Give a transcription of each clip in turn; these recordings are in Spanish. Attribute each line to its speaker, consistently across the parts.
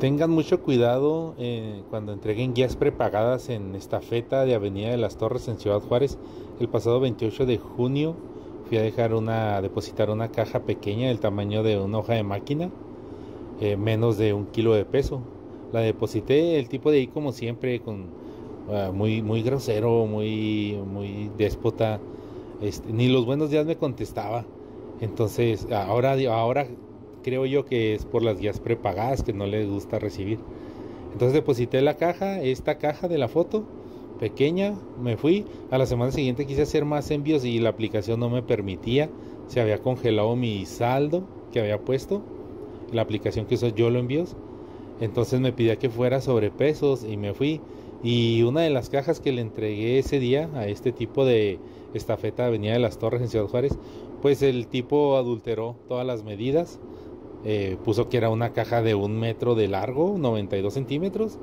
Speaker 1: Tengan mucho cuidado cuando entreguen guías prepagadas en Estafeta de Avenida de las Torres en Ciudad Juárez. El pasado 28 de junio fui a depositar una caja pequeña del tamaño de una hoja de máquina, menos de 1 kilo de peso. La deposité, el tipo de ahí como siempre, muy grosero, muy déspota. Ni los buenos días me contestaba. Entonces, ahora creo yo que es por las guías prepagadas que no les gusta recibir. Entonces deposité esta caja de la foto pequeña, me fui. A la semana siguiente quise hacer más envíos y la aplicación no me permitía. Se había congelado mi saldo que había puesto, la aplicación que uso yo los envíos. Entonces me pedía que fuera sobrepesos y me fui. Y una de las cajas que le entregué ese día a este tipo de Estafeta Avenida de las Torres en Ciudad Juárez, pues el tipo adulteró todas las medidas. Puso que era una caja de 1 metro de largo, 92 centímetros,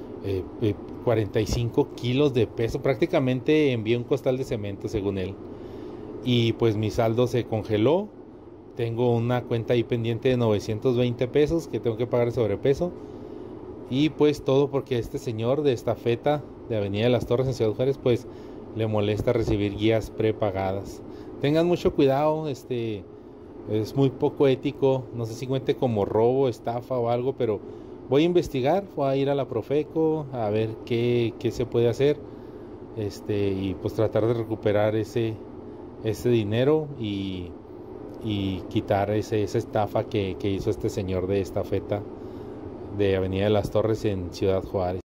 Speaker 1: 45 kilos de peso. Prácticamente envié un costal de cemento según él. Y pues mi saldo se congeló. Tengo una cuenta ahí pendiente de 920 pesos que tengo que pagar de sobrepeso. Y pues todo porque este señor de Estafeta de Avenida de las Torres en Ciudad Juárez pues le molesta recibir guías prepagadas. Tengan mucho cuidado, es muy poco ético. No sé si cuente como robo, estafa o algo, pero voy a investigar, voy a ir a la Profeco a ver qué se puede hacer, y pues tratar de recuperar ese dinero y quitar esa estafa que hizo este señor de Estafeta de Avenida de las Torres en Ciudad Juárez.